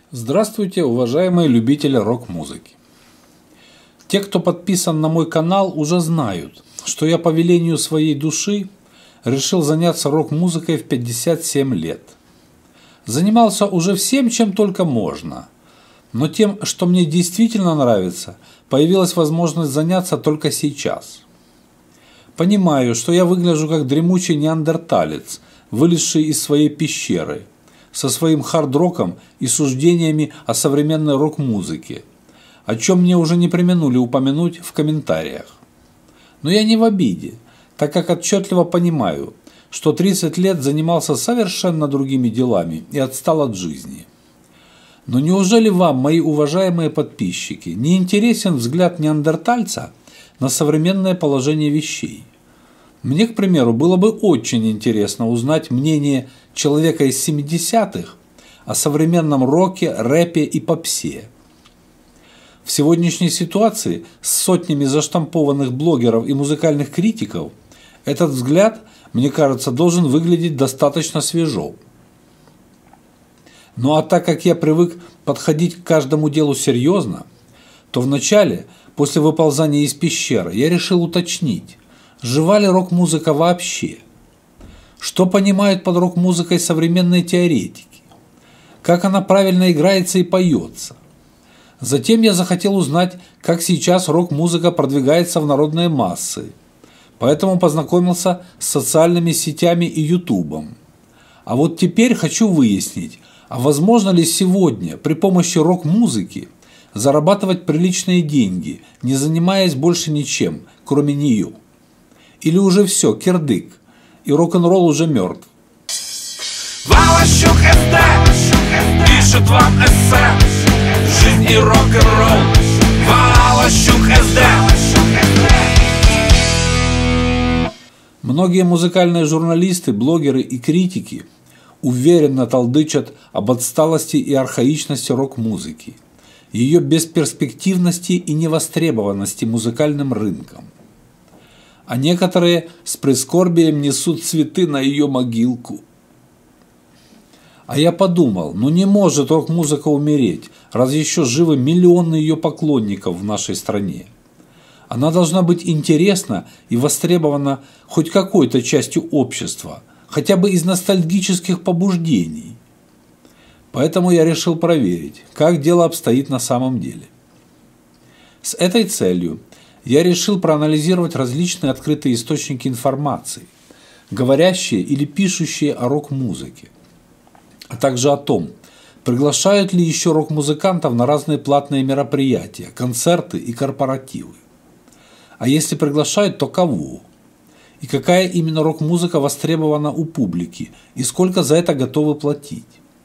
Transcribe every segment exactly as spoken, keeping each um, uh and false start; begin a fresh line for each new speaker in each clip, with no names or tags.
Здравствуйте, уважаемые любители рок-музыки. Те, кто подписан на мой канал, уже знают, что я по велению своей души решил заняться рок-музыкой в пятьдесят семь лет. Занимался уже всем, чем только можно, но тем, что мне действительно нравится, появилась возможность заняться только сейчас. Понимаю, что я выгляжу как дремучий неандерталец, вылезший из своей пещеры, со своим хард-роком и суждениями о современной рок-музыке, о чем мне уже не преминули упомянуть в комментариях. Но я не в обиде, так как отчетливо понимаю, что тридцать лет занимался совершенно другими делами и отстал от жизни. Но неужели вам, мои уважаемые подписчики, не интересен взгляд неандертальца на современное положение вещей? Мне, к примеру, было бы очень интересно узнать мнение человека из семидесятых о современном роке, рэпе и попсе. В сегодняшней ситуации с сотнями заштампованных блогеров и музыкальных критиков этот взгляд, мне кажется, должен выглядеть достаточно свежо. Ну а так как я привык подходить к каждому делу серьезно, то вначале, после выползания из пещеры, я решил уточнить, жива ли рок-музыка вообще? Что понимают под рок-музыкой современные теоретики? Как она правильно играется и поется? Затем я захотел узнать, как сейчас рок-музыка продвигается в народные массы. Поэтому познакомился с социальными сетями и ютубом. А вот теперь хочу выяснить, а возможно ли сегодня при помощи рок-музыки зарабатывать приличные деньги, не занимаясь больше ничем, кроме нее? Или уже все, кирдык, и рок-н-ролл уже мертв?
Валащук СД пишет вам эссе «Жизнь и рок-н-ролл». Валащук СД.
Многие музыкальные журналисты, блогеры и критики уверенно толдычат об отсталости и архаичности рок-музыки, ее бесперспективности и невостребованности музыкальным рынком. А некоторые с прискорбием несут цветы на ее могилку. А я подумал, ну не может рок-музыка умереть, раз еще живы миллионы ее поклонников в нашей стране. Она должна быть интересна и востребована хоть какой-то частью общества, хотя бы из ностальгических побуждений. Поэтому я решил проверить, как дело обстоит на самом деле. С этой целью я решил проанализировать различные открытые источники информации, говорящие или пишущие о рок-музыке, а также о том, приглашают ли еще рок-музыкантов на разные платные мероприятия, концерты и корпоративы. А если приглашают, то кого? И какая именно рок-музыка востребована у публики, и сколько за это готовы платить?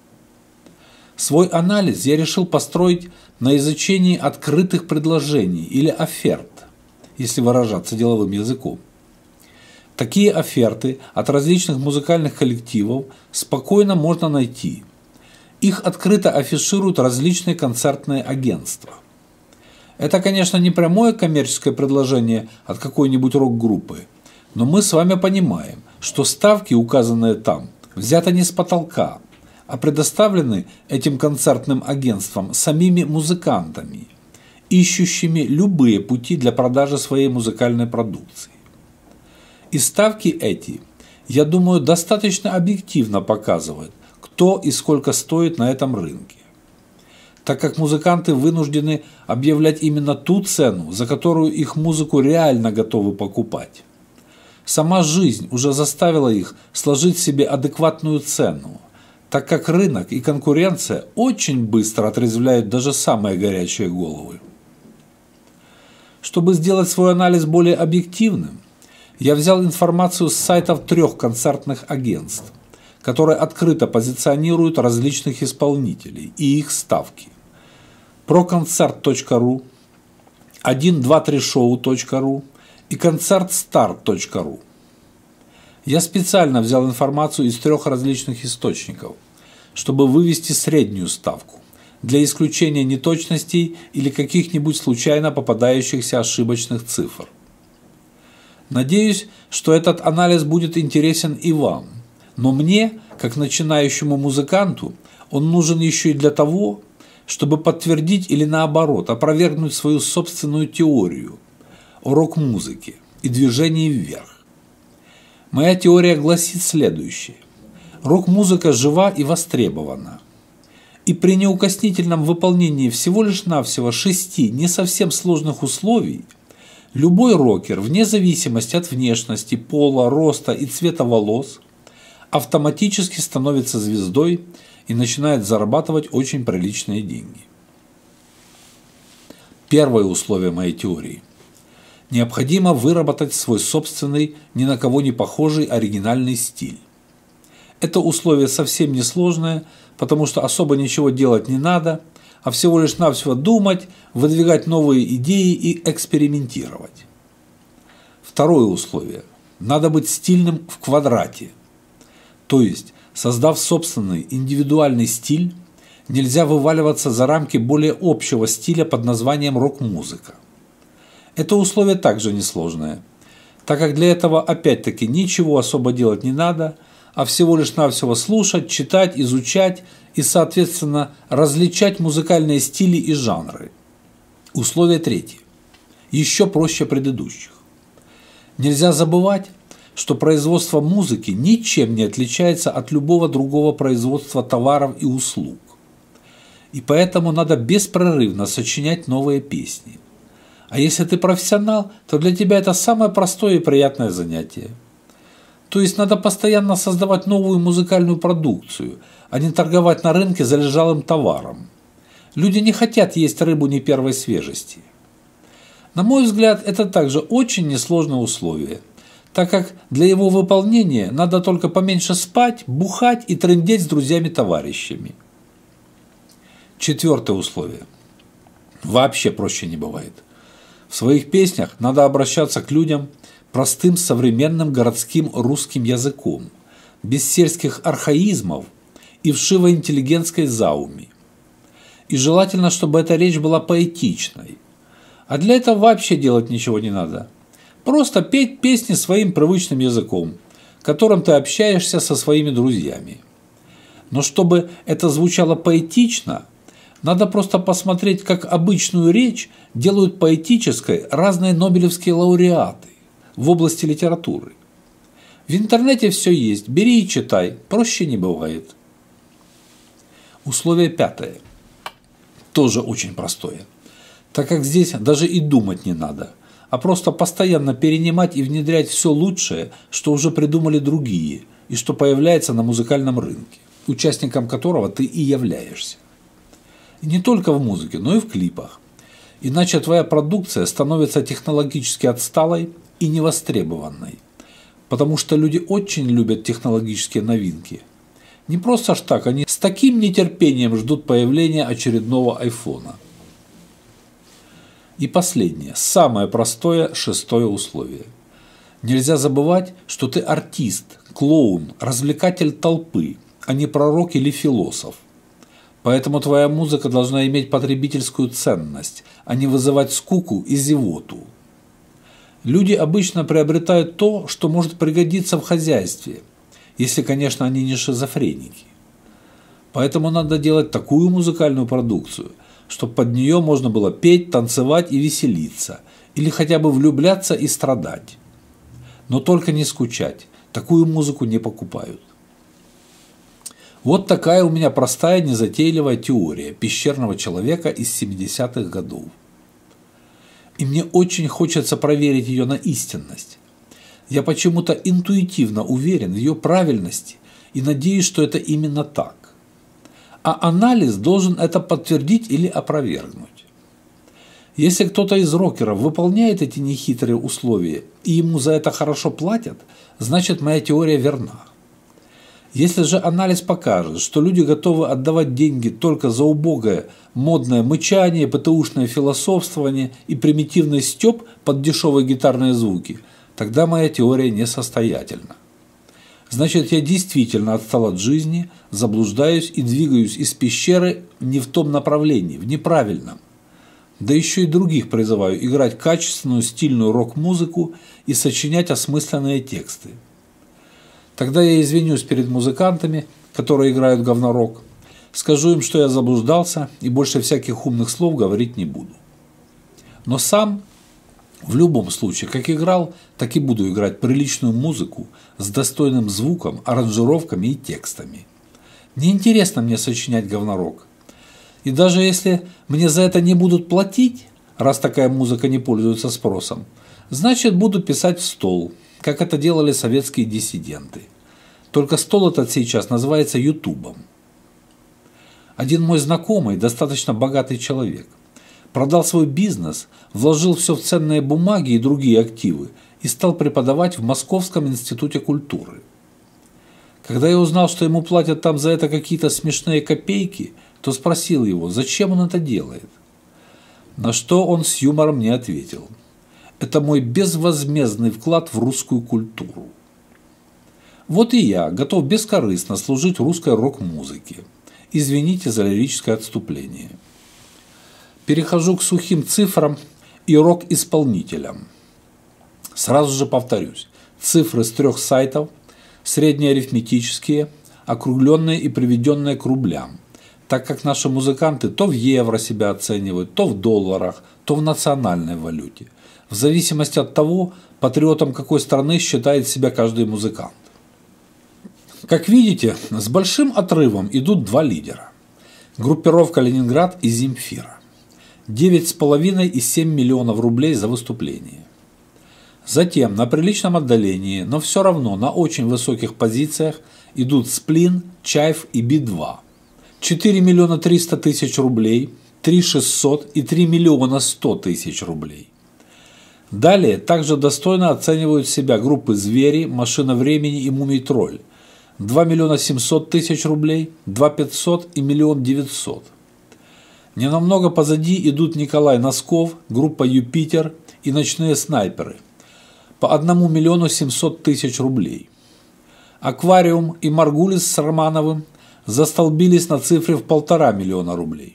Свой анализ я решил построить на изучении открытых предложений или оферт, если выражаться деловым языком. Такие оферты от различных музыкальных коллективов спокойно можно найти. Их открыто афишируют различные концертные агентства. Это, конечно, не прямое коммерческое предложение от какой-нибудь рок-группы, но мы с вами понимаем, что ставки, указанные там, взяты не с потолка, а предоставлены этим концертным агентствам самими музыкантами, ищущими любые пути для продажи своей музыкальной продукции. И ставки эти, я думаю, достаточно объективно показывают, кто и сколько стоит на этом рынке, так как музыканты вынуждены объявлять именно ту цену, за которую их музыку реально готовы покупать. Сама жизнь уже заставила их сложить себе адекватную цену, так как рынок и конкуренция очень быстро отрезвляют даже самые горячие головы. Чтобы сделать свой анализ более объективным, я взял информацию с сайтов трех концертных агентств, которые открыто позиционируют различных исполнителей и их ставки: про концерт точка ру, один два три шоу точка ру и концертстар точка ру. Я специально взял информацию из трех различных источников, чтобы вывести среднюю ставку, для исключения неточностей или каких-нибудь случайно попадающихся ошибочных цифр. Надеюсь, что этот анализ будет интересен и вам, но мне, как начинающему музыканту, он нужен еще и для того, чтобы подтвердить или наоборот опровергнуть свою собственную теорию о рок-музыке и движении вверх. Моя теория гласит следующее. Рок-музыка жива и востребована. И при неукоснительном выполнении всего лишь навсего шести не совсем сложных условий любой рокер, вне зависимости от внешности, пола, роста и цвета волос, автоматически становится звездой и начинает зарабатывать очень приличные деньги. Первое условие моей теории. Необходимо выработать свой собственный, ни на кого не похожий оригинальный стиль. Это условие совсем не сложное, потому что особо ничего делать не надо, а всего лишь навсего думать, выдвигать новые идеи и экспериментировать. Второе условие. Надо быть стильным в квадрате. То есть, создав собственный индивидуальный стиль, нельзя вываливаться за рамки более общего стиля под названием рок-музыка. Это условие также несложное, так как для этого опять-таки ничего особо делать не надо, а всего лишь навсего слушать, читать, изучать и, соответственно, различать музыкальные стили и жанры. Условие третье. Еще проще предыдущих. Нельзя забывать, что производство музыки ничем не отличается от любого другого производства товаров и услуг. И поэтому надо беспрерывно сочинять новые песни. А если ты профессионал, то для тебя это самое простое и приятное занятие. То есть надо постоянно создавать новую музыкальную продукцию, а не торговать на рынке залежалым товаром. Люди не хотят есть рыбу не первой свежести. На мой взгляд, это также очень несложное условие, так как для его выполнения надо только поменьше спать, бухать и трындеть с друзьями-товарищами. Четвертое условие. Вообще проще не бывает. В своих песнях надо обращаться к людям простым современным городским русским языком, без сельских архаизмов и вшиво-интеллигентской зауми. И желательно, чтобы эта речь была поэтичной. А для этого вообще делать ничего не надо. Просто петь песни своим привычным языком, которым ты общаешься со своими друзьями. Но чтобы это звучало поэтично, надо просто посмотреть, как обычную речь делают поэтической разные нобелевские лауреаты в области литературы. В интернете все есть, бери и читай, проще не бывает. Условие пятое. Тоже очень простое, так как здесь даже и думать не надо, а просто постоянно перенимать и внедрять все лучшее, что уже придумали другие и что появляется на музыкальном рынке, участником которого ты и являешься. И не только в музыке, но и в клипах. Иначе твоя продукция становится технологически отсталой и невостребованной, потому что люди очень любят технологические новинки. Не просто ж так, они с таким нетерпением ждут появления очередного айфона. И последнее, самое простое, шестое условие. Нельзя забывать, что ты артист, клоун, развлекатель толпы, а не пророк или философ. Поэтому твоя музыка должна иметь потребительскую ценность, а не вызывать скуку и зевоту. Люди обычно приобретают то, что может пригодиться в хозяйстве, если, конечно, они не шизофреники. Поэтому надо делать такую музыкальную продукцию, чтобы под нее можно было петь, танцевать и веселиться, или хотя бы влюбляться и страдать. Но только не скучать, такую музыку не покупают. Вот такая у меня простая, незатейливая теория пещерного человека из семидесятых годов. И мне очень хочется проверить ее на истинность. Я почему-то интуитивно уверен в ее правильности и надеюсь, что это именно так. А анализ должен это подтвердить или опровергнуть. Если кто-то из рокеров выполняет эти нехитрые условия и ему за это хорошо платят, значит моя теория верна. Если же анализ покажет, что люди готовы отдавать деньги только за убогое, модное мычание, ПТУшное философствование и примитивный стёб под дешевые гитарные звуки, тогда моя теория несостоятельна. Значит, я действительно отстал от жизни, заблуждаюсь и двигаюсь из пещеры не в том направлении, в неправильном. Да еще и других призываю играть качественную стильную рок-музыку и сочинять осмысленные тексты. Тогда я извинюсь перед музыкантами, которые играют говнорок, Скажу им, что я заблуждался и больше всяких умных слов говорить не буду. Но сам в любом случае, как играл, так и буду играть приличную музыку с достойным звуком, аранжировками и текстами. Неинтересно мне сочинять говнорок. И даже если мне за это не будут платить, раз такая музыка не пользуется спросом, значит, буду писать в стол, как это делали советские диссиденты. Только стол этот сейчас называется ютубом. Один мой знакомый, достаточно богатый человек, продал свой бизнес, вложил все в ценные бумаги и другие активы и стал преподавать в Московском институте культуры. Когда я узнал, что ему платят там за это какие-то смешные копейки, то спросил его, зачем он это делает. На что он с юмором мне ответил: это мой безвозмездный вклад в русскую культуру. Вот и я готов бескорыстно служить русской рок-музыке. Извините за лирическое отступление. Перехожу к сухим цифрам и рок-исполнителям. Сразу же повторюсь. Цифры с трех сайтов, среднеарифметические, округленные и приведенные к рублям, так как наши музыканты то в евро себя оценивают, то в долларах, то в национальной валюте, в зависимости от того, патриотом какой страны считает себя каждый музыкант. Как видите, с большим отрывом идут два лидера. Группировка «Ленинград» и «Земфира». девять с половиной и семь миллионов рублей за выступление. Затем на приличном отдалении, но все равно на очень высоких позициях идут «Сплин», «Чайф» и Би два. четыре миллиона триста тысяч рублей, три шестьсот и три миллиона сто тысяч рублей. Далее также достойно оценивают себя группы «Звери», «Машина времени» и «Мумий-тролль». два миллиона семьсот тысяч рублей, два пятьсот и миллион девятьсот. Ненамного позади идут Николай Носков, группа «Юпитер» и «Ночные снайперы» по одному миллиону семьсот тысяч рублей. «Аквариум» и «Маргулис» с Романовым застолбились на цифре в полтора миллиона рублей.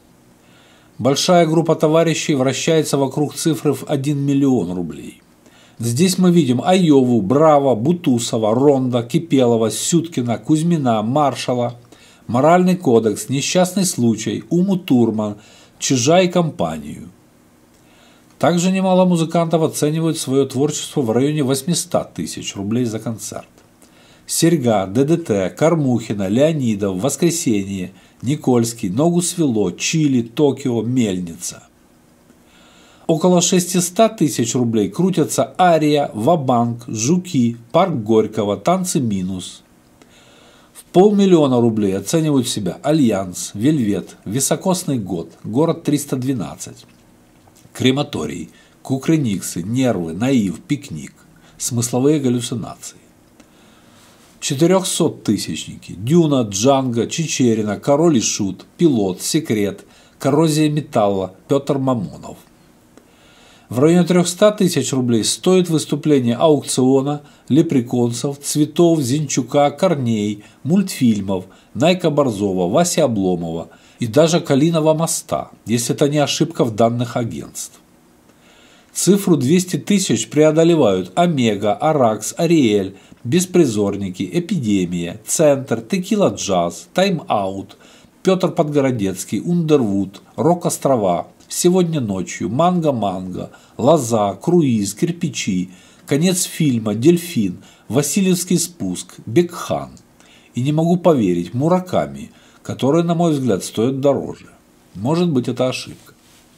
Большая группа товарищей вращается вокруг цифры в один миллион рублей. Здесь мы видим Айову, Браво, Бутусова, Ронда, Кипелова, Сюткина, Кузьмина, Маршала, Моральный кодекс, Несчастный случай, Уму Турман, Чижа и компанию. Также немало музыкантов оценивают свое творчество в районе восемьсот тысяч рублей за концерт. Серьга, ДДТ, Кормухина, Леонидов, Воскресенье, Никольский, Ногу свело, Чили, Токио, Мельница. Около шестисот тысяч рублей крутятся Ария, Ва-банк, Жуки, Парк Горького, Танцы минус. В полмиллиона рублей оценивают себя Альянс, Вельвет, Високосный год, Город триста двенадцать, Крематорий, Кукрыниксы, Нервы, Наив, Пикник, Смысловые галлюцинации. Четырехсоттысячники, Дюна, Джанго, Чичерина, Король и Шут, Пилот, Секрет, Коррозия металла, Петр Мамонов. В районе трехсот тысяч рублей стоит выступление Аукциона, Лепреконцев, Цветов, Зинчука, Корней, мультфильмов, Найка Борзова, Васи Обломова и даже Калинова моста, если это не ошибка в данных агентств. Цифру двести тысяч преодолевают Омега, Аракс, Ариэль, Беспризорники, Эпидемия, Центр, Текила Джаз, Тайм-аут, Петр Подгородецкий, Ундервуд, Рок-острова, Сегодня ночью, Манго-манго, Лоза, Круиз, Кирпичи, Конец фильма, Дельфин, Васильевский спуск, Бекхан. И не могу поверить, Мураками, которые, на мой взгляд, стоят дороже. Может быть, это ошибка.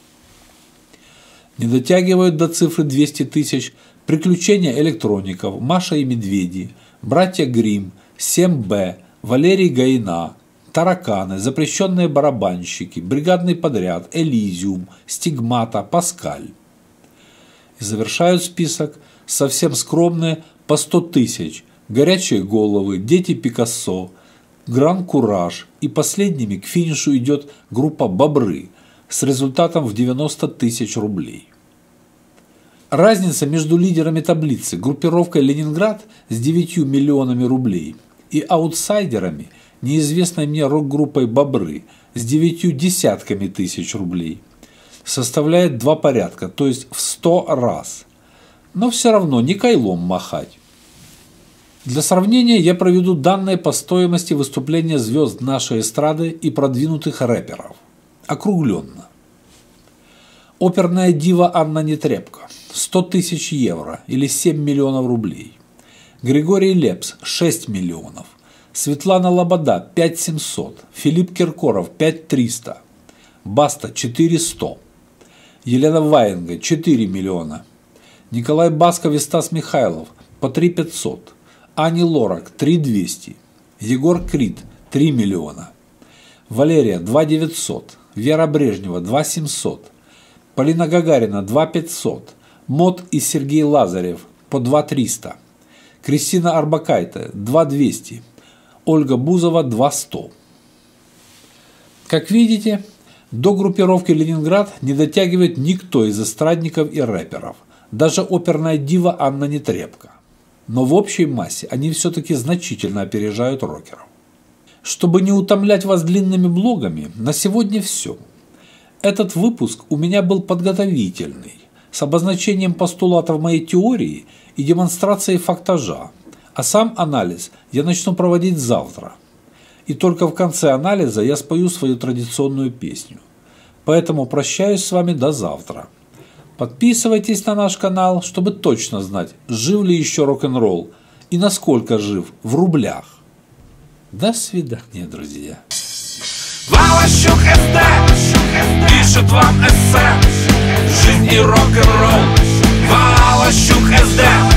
Не дотягивают до цифры двести тысяч Приключения электроников, Маша и Медведи, Братья Гримм, семь бэ, Валерий Гаина, Тараканы, Запрещенные барабанщики, Бригадный подряд, Элизиум, Стигмата, Паскаль. И завершают список совсем скромные по сто тысяч, Горячие головы, Дети Пикассо, Гран Кураж, и последними к финишу идет группа «Бобры» с результатом в девяносто тысяч рублей. Разница между лидерами таблицы, группировкой «Ленинград» с девятью миллионами рублей и аутсайдерами, неизвестной мне рок-группой «Бобры» с девятью десятками тысяч рублей, составляет два порядка, то есть в сто раз. Но все равно не кайлом махать. Для сравнения я проведу данные по стоимости выступления звезд нашей эстрады и продвинутых рэперов. Округленно. Оперная дива Анна Нетребко – сто тысяч евро или семь миллионов рублей. Григорий Лепс – шесть миллионов. Светлана Лобода – пять тысяч семьсот. Филипп Киркоров – пять тысяч триста. Баста – четыре тысячи сто. Елена Ваенга – четыре миллиона. Николай Басков и Стас Михайлов – по три тысячи пятьсот. Ани Лорак – три тысячи двести. Егор Крид – три миллиона. Валерия – два тысячи девятьсот. Вера Брежнева – два тысячи семьсот. Полина Гагарина – два тысячи пятьсот. Мод и Сергей Лазарев – по два тысячи триста. Кристина Арбакайте – два тысячи двести. Ольга Бузова – два тысячи сто. Как видите, до группировки «Ленинград» не дотягивает никто из эстрадников и рэперов, даже оперная дива Анна Нетребко. Но в общей массе они все-таки значительно опережают рокеров. Чтобы не утомлять вас длинными блогами, на сегодня все. Этот выпуск у меня был подготовительный, с обозначением постулатов моей теории и демонстрацией фактажа, а сам анализ я начну проводить завтра. И только в конце анализа я спою свою традиционную песню. Поэтому прощаюсь с вами до завтра. Подписывайтесь на наш канал, чтобы точно знать, жив ли еще рок-н-ролл и насколько жив в рублях. До свидания, друзья.
Валащук СД пишет вам эссе «Жизнь и рок-н-ролл». Валащук СД